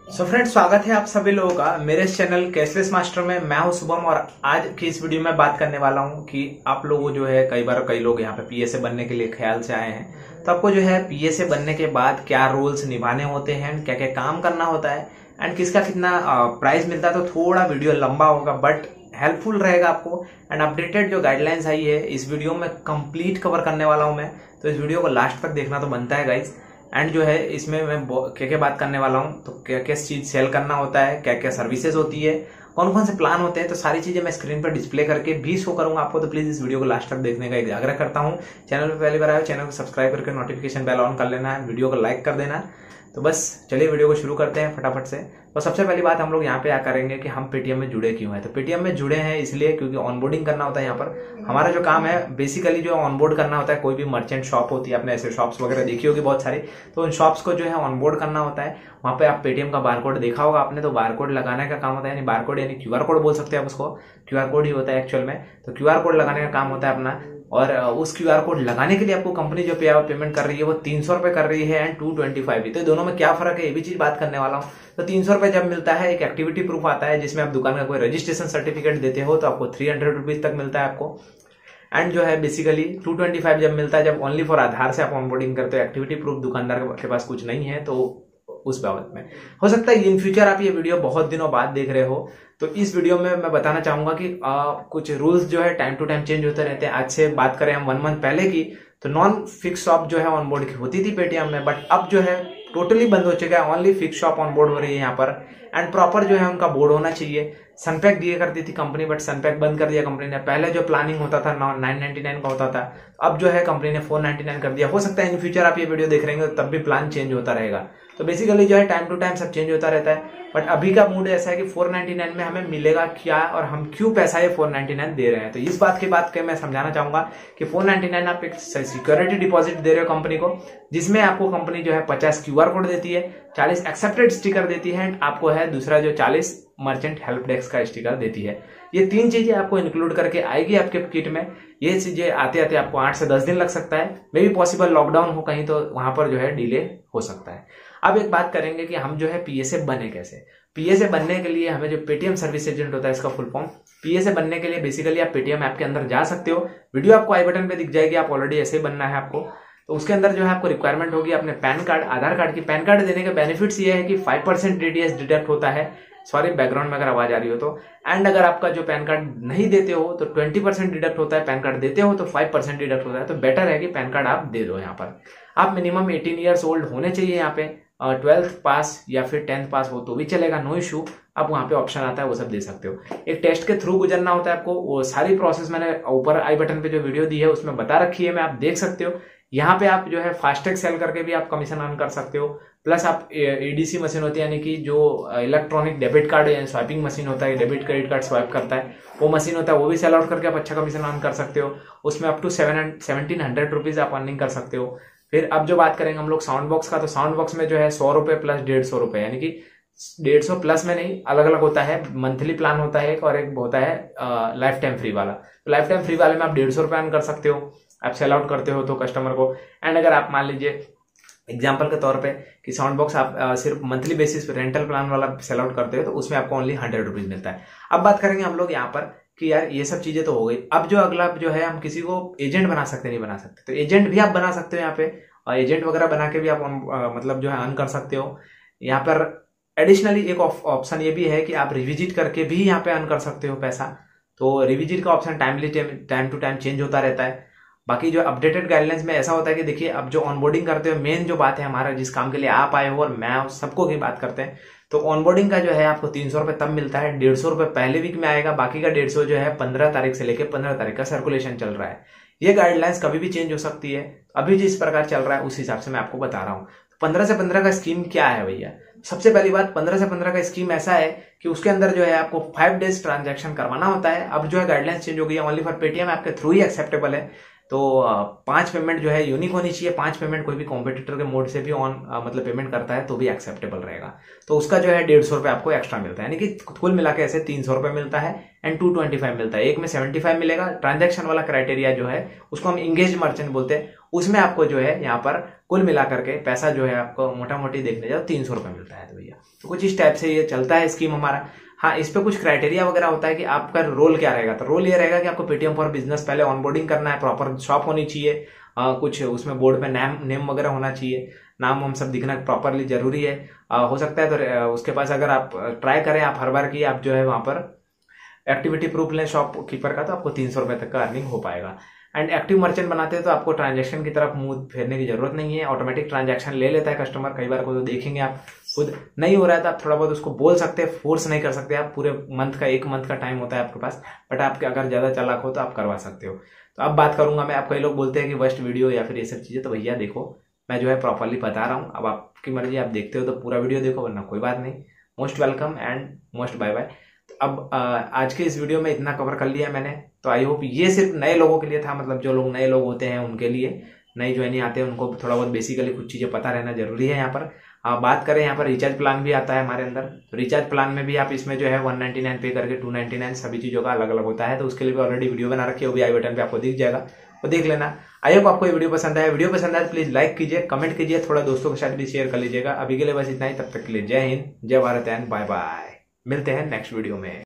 Friends, स्वागत है आप सभी लोगों का मेरे चैनल कैशलेस मास्टर में। मैं हूं शुभम और आज की इस वीडियो में बात करने वाला हूं कि आप लोगों जो है कई लोग यहाँ पे पीएसए बनने के लिए ख्याल से आए हैं। तो आपको जो है पीएसए बनने के बाद क्या रोल्स निभाने होते हैं, क्या क्या काम करना होता है एंड किसका कितना प्राइस मिलता है। तो थोड़ा वीडियो लंबा होगा बट हेल्पफुल रहेगा आपको। एंड अपडेटेड जो गाइडलाइंस आई है इस वीडियो में कंप्लीट कवर करने वाला हूं मैं, तो इस वीडियो को लास्ट तक देखना तो बनता है गाइज। एंड जो है इसमें मैं क्या क्या बात करने वाला हूँ, तो क्या क्या चीज सेल करना होता है, क्या क्या सर्विसेज होती है, कौन कौन से प्लान होते हैं, तो सारी चीजें मैं स्क्रीन पर डिस्प्ले करके भी शो करूंगा आपको। तो प्लीज इस वीडियो को लास्ट तक देखने का एक आग्रह करता हूँ। चैनल पर पहली बार आए चैनल को सब्सक्राइब करके नोटिफिकेशन बेल ऑन कर लेना है, वीडियो को लाइक कर देना। तो बस चलिए वीडियो को शुरू करते हैं फटाफट से। तो सबसे पहली बात हम लोग यहाँ पे क्या करेंगे कि हम पेटीएम में जुड़े क्यों हैं। तो पेटीएम में जुड़े हैं इसलिए क्योंकि ऑनबोर्डिंग करना होता है। यहाँ पर हमारा जो काम है बेसिकली जो ऑनबोर्ड करना होता है। कोई भी मर्चेंट शॉप होती है, आपने ऐसे शॉप्स वगैरह देखी होगी बहुत सारी, तो उन शॉप्स को जो है ऑनबोर्ड करना होता है। वहां पे आप पेटीएम का बारकोड देखा होगा आपने, तो बारकोड लगाने का काम होता है, यानी बारकोड यानी क्यूआर कोड बोल सकते हैं आप उसको, क्यूआर कोड ही होता है एक्चुअल में। तो क्यूआर कोड लगाने का काम होता है अपना, और उस क्यूआर कोड लगाने के लिए आपको कंपनी जो पेमेंट कर रही है वो 300 रुपए कर रही है एंड 225 भी। तो दोनों में क्या फर्क है ये भी चीज बात करने वाला हूँ। तो 300 रुपए जब मिलता है एक एक्टिविटी प्रूफ आता है जिसमें आप दुकान का कोई रजिस्ट्रेशन सर्टिफिकेट देते हो तो आपको 300 रुपीज तक मिलता है आपको। एंड जो है बेसिकली 225 जब मिलता है जब ओनली फॉर आधार से आप ऑनबोर्डिंग करते हो। एक्टिविटी प्रूफ दुकानदार के पास कुछ नहीं है तो उस बाबत में हो सकता है इन फ्यूचर आप ये वीडियो बहुत दिनों बाद देख रहे हो। तो इस वीडियो में मैं बताना चाहूंगा कि कुछ रूल्स जो है टाइम टू टाइम चेंज होते रहते हैं। आज से बात करें हम 1 मंथ पहले की, तो नॉन फिक्स शॉप जो है ऑनबोर्ड होती थी पेटीएम में, बट अब जो है टोटली बंद हो चुका है। ओनली फिक्स शॉप ऑनबोर्ड हो रही है यहाँ पर। एंड प्रॉपर जो है उनका बोर्ड होना चाहिए। सनपैक दिए करती थी कंपनी, बट सनपैक बंद कर दिया कंपनी ने। पहले जो प्लानिंग होता था 999 का होता था, अब जो है कंपनी ने 499 कर दिया। हो सकता है इन फ्यूचर आप ये वीडियो देख रहे हैं तब भी प्लान चेंज होता रहेगा। तो बेसिकली जो है टाइम टू टाइम सब चेंज होता रहता है। बट अभी का मूड ऐसा है कि 499 में हमें मिलेगा क्या और हम क्यों पैसा ये 499 दे रहे हैं। तो इस बात के मैं समझाना चाहूंगा कि 499 आप एक सिक्योरिटी डिपॉजिट दे रहे हो कंपनी को, जिसमें आपको कंपनी जो है 50 क्यूआर कोड देती है, 40 एक्सेप्टेड स्टिकर देती है एंड आपको है दूसरा जो 40 मर्चेंट हेल्प डेस्क का स्टिकर देती है। ये 3 चीजें आपको इंक्लूड करके आएगी आपके किट में। ये चीजें आते आते आपको 8 से 10 दिन लग सकता है। मे भी पॉसिबल लॉकडाउन हो कहीं तो वहां पर जो है डिले हो सकता है। अब एक बात करेंगे कि हम जो है पीएसए बने कैसे। पीएसए बनने के लिए हमें जो पेटीएम सर्विस एजेंट होता है इसका फुल फॉर्म, पीएसए बनने के लिए बेसिकली आप पेटीएम ऐप के अंदर जा सकते हो। वीडियो आपको आई बटन पे दिख जाएगी, आप ऑलरेडी ऐसे ही बनना है आपको। तो उसके अंदर जो है आपको रिक्वायरमेंट होगी अपने पैन कार्ड, आधार कार्ड की। पैन कार्ड देने के बेनिफिट्स ये है कि 5% टीडीएस डिडक्ट होता है। सॉरी बैकग्राउंड में अगर आवाज आ रही हो तो। एंड अगर आपका जो पैन कार्ड नहीं देते हो तो 20% डिडक्ट होता है। पैन कार्ड देते हो तो 5% डिडक्ट होता है। तो बेटर है कि पैन कार्ड आप दे दो। यहाँ पर आप मिनिमम 18 ईयर्स ओल्ड होने चाहिए। यहाँ पे 12th पास या फिर 10th पास हो तो भी चलेगा, नो इशू। आप वहां पे ऑप्शन आता है वो सब दे सकते हो। एक टेस्ट के थ्रू गुजरना होता है आपको। वो सारी प्रोसेस मैंने ऊपर आई बटन पे जो वीडियो दी है उसमें बता रखी है, मैं आप देख सकते हो। यहाँ पे आप जो है फास्टैग सेल करके भी आप कमीशन अर्न कर सकते हो। प्लस आप एडीसी मशीन होती है, यानी कि जो इलेक्ट्रॉनिक डेबिट कार्ड या स्वाइपिंग मशीन होता है, डेबिट क्रेडिट कार्ड स्वाइप करता है वो मशीन होता है, वो भी सेल आउट करके आप अच्छा कमीशन अर्न कर सकते हो। उसमें अप टू 1700 रुपीज आप अर्निंग कर सकते हो। फिर अब जो बात करेंगे हम लोग साउंड बॉक्स का, तो साउंड बॉक्स में जो है 100 रुपए प्लस 150 रुपए, यानी कि 150 प्लस में नहीं, अलग अलग होता है। मंथली प्लान होता है एक, और एक होता है लाइफ टाइम फ्री वाला। तो लाइफ टाइम फ्री वाले में आप 150 रुपए अर्न कर सकते हो, आप सेल आउट करते हो तो कस्टमर को। एंड अगर आप मान लीजिए एग्जाम्पल के तौर पे कि साउंड बॉक्स आप सिर्फ मंथली बेसिस पे रेंटल प्लान वाला सेल आउट करते हो तो उसमें आपको ओनली 100 रुपीज मिलता है। अब बात करेंगे हम लोग यहाँ पर कि यार ये सब चीजें तो हो गई। अब जो अगला जो है हम किसी को एजेंट बना सकते नहीं बना सकते, तो एजेंट भी आप बना सकते हो यहाँ पे। एजेंट वगैरह बना के भी आप मतलब जो है अर्न कर सकते हो। यहाँ पर एडिशनली एक ऑप्शन ये भी है कि आप रिविजिट करके भी यहाँ पे अर्न कर सकते हो पैसा। तो रिविजिट का option time to time change होता रहता है। बाकी जो अपडेटेड गाइडलाइंस में ऐसा होता है कि देखिए अब जो ऑनबोर्डिंग करते हो, मेन जो बात है हमारा जिस काम के लिए आप आए हो और मैं सबको की बात करते हैं, तो ऑनबोर्डिंग का जो है आपको 300 रुपए तब मिलता है। 150 रुपए पहले वीक में आएगा, बाकी का 150 जो है 15 तारीख से लेकर 15 तारीख का सर्कुलेशन चल रहा है। ये गाइडलाइंस कभी भी चेंज हो सकती है। अभी जिस प्रकार चल रहा है उस हिसाब से मैं आपको बता रहा हूँ। 15 से 15 का स्कीम क्या है भैया? सबसे पहली बात, 15 से 15 का स्कीम ऐसा है कि उसके अंदर जो है आपको 5 डेज ट्रांजैक्शन करवाना होता है। अब जो है गाइडलाइंस चेंज हो गई है, ओनली फॉर पेटीएम ऐप के थ्रू ही एक्सेप्टेबल है। तो 5 पेमेंट जो है यूनिक होनी चाहिए। 5 पेमेंट कोई भी कॉम्पिटिटर के मोड से भी ऑन मतलब पेमेंट करता है तो भी एक्सेप्टेबल रहेगा। तो उसका जो है 150 रुपये आपको एक्स्ट्रा मिलता है, यानी कि कुल मिला के ऐसे 300 रुपये मिलता है एंड 225 मिलता है। एक में 75 मिलेगा। ट्रांजैक्शन वाला क्राइटेरिया जो है उसको हम इंगेज मर्चेंट बोलते हैं, उसमें आपको जो है यहाँ पर कुल मिला करके पैसा जो है आपको मोटा मोटी देखने जाओ 300 रुपये मिलता है। तो भैया तो कुछ इस टाइप से ये चलता है स्कीम हमारा। हाँ, इस पे कुछ क्राइटेरिया वगैरह होता है कि आपका रोल क्या रहेगा। तो रोल ये रहेगा कि आपको पेटीएम फॉर बिजनेस पहले ऑनबोर्डिंग करना है, प्रॉपर शॉप होनी चाहिए, कुछ उसमें बोर्ड पे नेम वगैरह होना चाहिए, नाम हम सब दिखना प्रॉपरली जरूरी है। हो सकता है तो उसके पास अगर आप ट्राई करें आप हर बार की आप जो है वहां पर एक्टिविटी प्रूफ लें शॉप कीपर का, तो आपको 300 रुपये तक का अर्निंग हो पाएगा। एंड एक्टिव मर्चेंट बनाते हैं तो आपको ट्रांजैक्शन की तरफ मुंह फेरने की जरूरत नहीं है, ऑटोमेटिक ट्रांजैक्शन ले लेता है कस्टमर। कई बार को तो देखेंगे आप खुद नहीं हो रहा है तो आप थोड़ा बहुत उसको बोल सकते हैं, फोर्स नहीं कर सकते आप। पूरे मंथ का 1 मंथ का टाइम होता है आपके पास, बट आपके अगर ज्यादा चालाक हो तो आप करवा सकते हो। तो अब बात करूंगा मैं, आप कई लोग बोलते हैं कि वर्स्ट वीडियो या फिर ये सब चीजें, तो भैया देखो मैं जो है प्रॉपरली बता रहा हूँ। अब आपकी मर्जी, आप देखते हो तो पूरा वीडियो देखो, वरना कोई बात नहीं। Most welcome and most bye bye. अब आज के इस वीडियो में इतना कवर कर लिया मैंने, तो आई होप ये सिर्फ नए लोगों के लिए था, मतलब जो लोग नए लोग होते हैं उनके लिए, नए ज्वाइनिंग आते हैं उनको थोड़ा बहुत बेसिकली कुछ चीजें पता रहना जरूरी है यहाँ पर। बात करें यहाँ पर रिचार्ज प्लान भी आता है हमारे अंदर। तो रिचार्ज प्लान में भी आप इसमें जो है 199 पे करके 299 सभी चीजों का अलग अलग होता है। तो उसके लिए भी ऑलरेडी वीडियो बना रखी है, वो भी आई बटन पे आपको दिख जाएगा, वो देख लेना। आई होप आपको ये वीडियो पसंद आया। वीडियो पसंद आया प्लीज लाइक कीजिए, कमेंट कीजिए, थोड़ा दोस्तों के साथ भी शेयर कर लीजिएगा। अभी के लिए बस इतना ही, तब तक के लिए जय हिंद, जय भारत एंड बाय बाय। मिलते हैं नेक्स्ट वीडियो में।